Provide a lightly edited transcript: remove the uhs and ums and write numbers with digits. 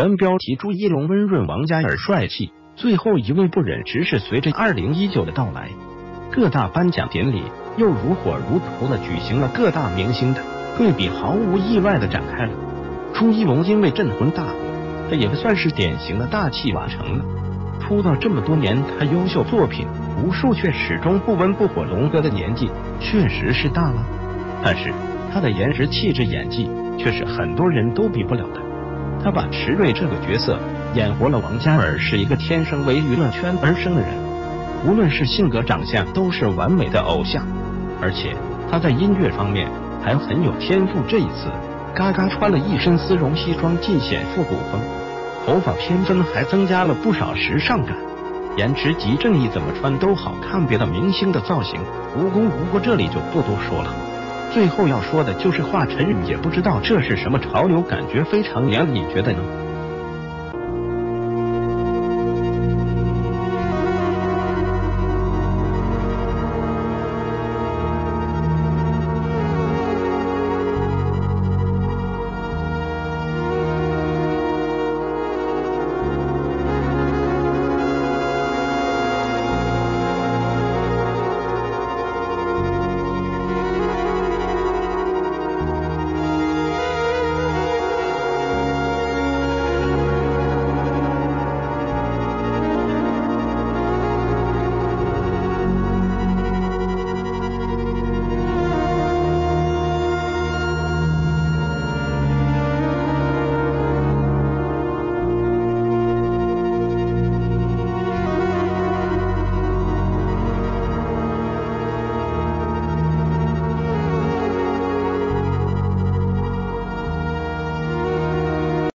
原标题朱一龙温润，王嘉尔帅气，最后一位不忍直视。随着2019的到来，各大颁奖典礼又如火如荼的举行了各大明星的对比，毫无意外的展开了。朱一龙因为镇魂大火，他也算是典型的大器晚成了。出道这么多年，他优秀作品无数，却始终不温不火。龙哥的年纪确实是大了，但是他的颜值、气质、演技却是很多人都比不了的。他把池瑞这个角色演活了。王嘉尔是一个天生为娱乐圈而生的人，无论是性格、长相都是完美的偶像，而且他在音乐方面还很有天赋。这一次嘎嘎穿了一身丝绒西装，尽显复古风，头发偏分还增加了不少时尚感，颜值极正义，怎么穿都好看。别的明星的造型无功无过，这里就不多说了。最后要说的就是华晨宇，也不知道这是什么潮流，感觉非常娘，你觉得呢？